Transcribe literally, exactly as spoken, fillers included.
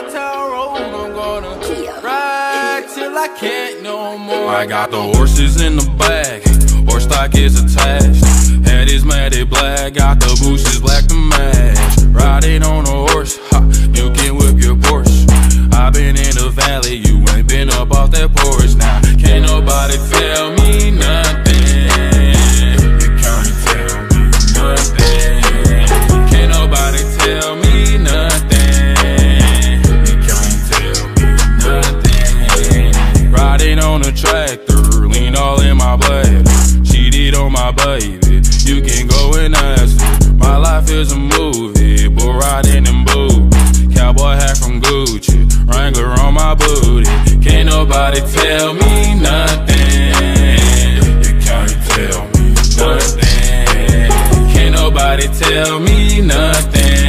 town road, I'm gonna ride till I can't no more. I got the horses in the back, horse stock is attached. Head is matted black, got the bushes black to match. Riding on a horse, ha, you can whip your Porsche. I been in the valley, you ain't been up off that porch. Now, can't nobody tell me nothing. You can't tell me nothing. Can't nobody tell me nothing. You can't tell me nothing. Riding on a tractor, lean all in my blood. Cheated on my baby, you can go and ask her. My life is a movie, bull riding in boots. Cowboy hat from Gucci, Wrangler on my booty. Can't nobody tell me nothing. You can't tell me nothing. Can't nobody tell me nothing.